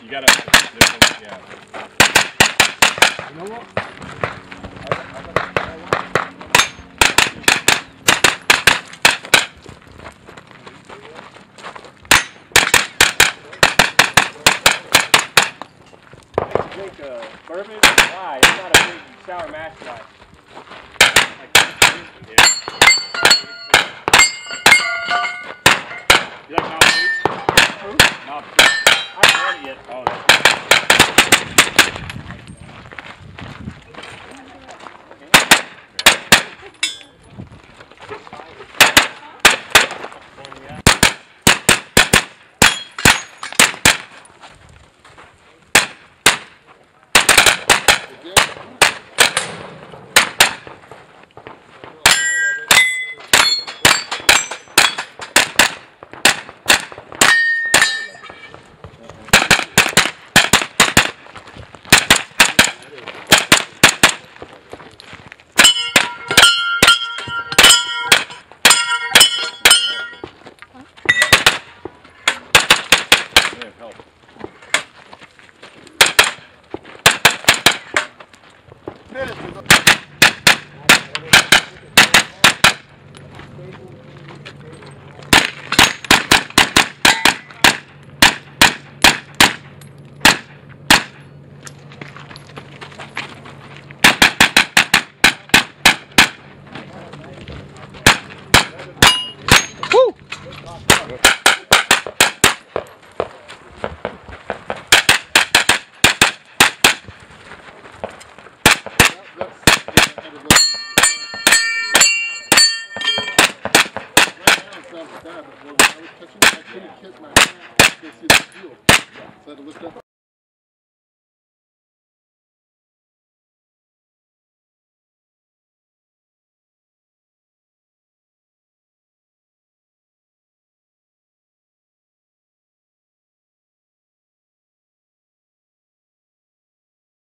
You gotta, yeah. You know what? Drink bourbon and rye. It's not a big sour mash guy. Yeah. You like Knob Creek? Who? Knob Creek. I haven't had it yet. Oh, that's good. Help. But when I was touching it, I couldn't kiss my hand to see the steel. So I had to lift up.